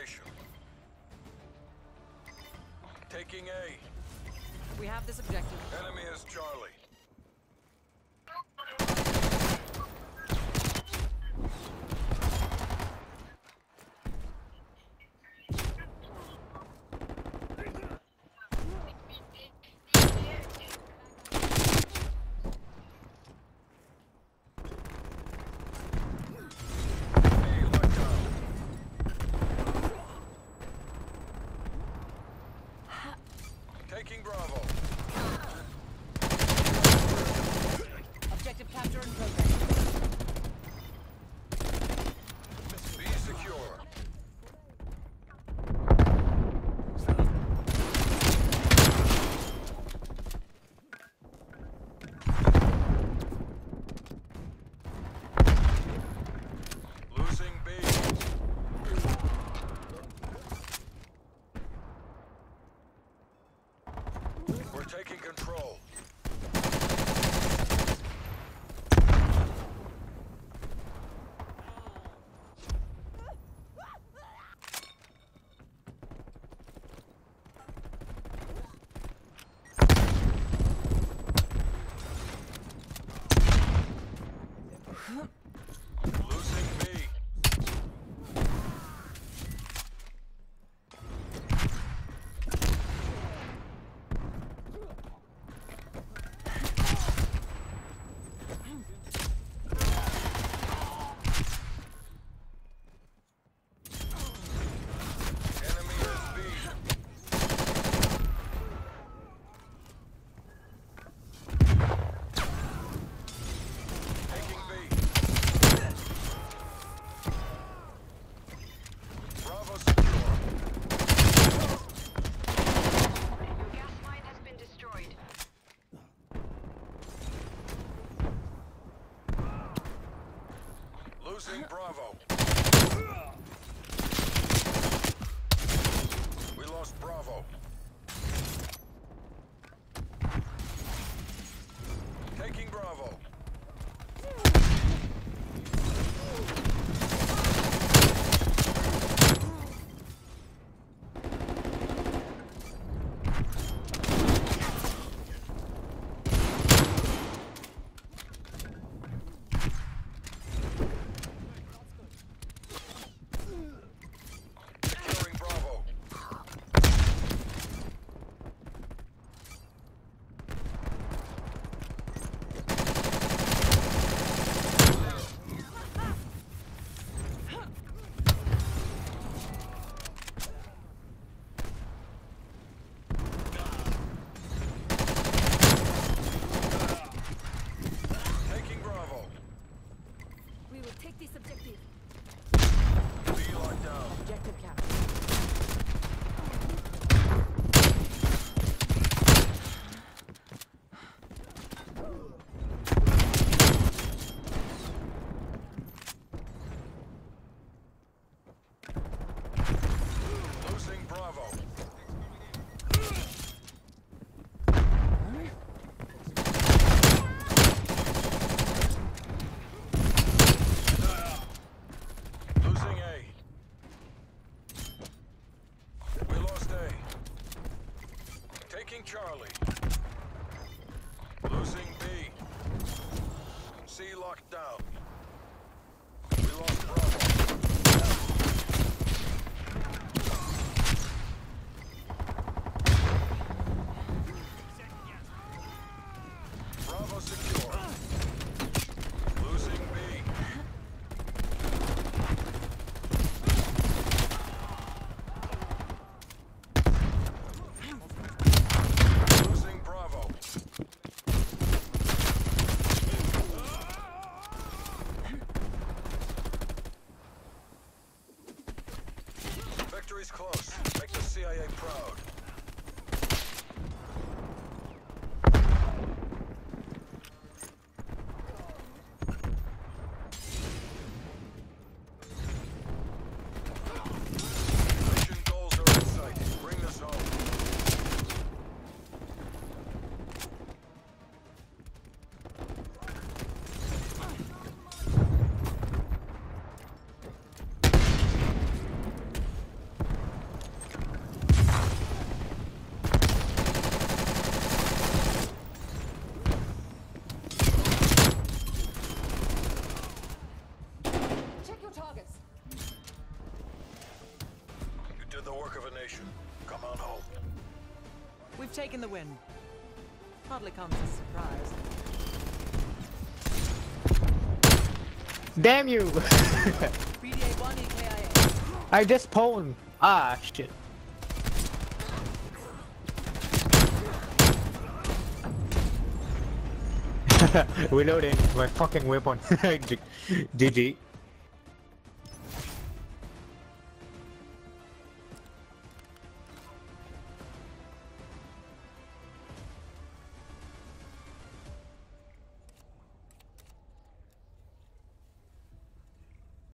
location. Taking A. We have this objective. Enemy is Charlie. Taking Bravo. Objective capture in progress. B secure. Losing B. We're taking control. Losing B. Enemy is B. Taking B. Bravo secure. Your gas line has been destroyed. Losing Bravo. We lost Bravo. Taking Bravo. Securing Bravo. Taking Bravo. We will take this objective. B locked down. Objective capture. Losing Bravo. Losing A. We lost A. Taking Charlie. Losing B. C locked down. We lost Bravo. Bravo secure. Losing B. Losing Bravo. location. Come on home. We've taken the win. Hardly comes as a surprise. Damn you! BDA 1 EKIA. I just pwned. Ah, shit. Reloading my fucking weapon. GG.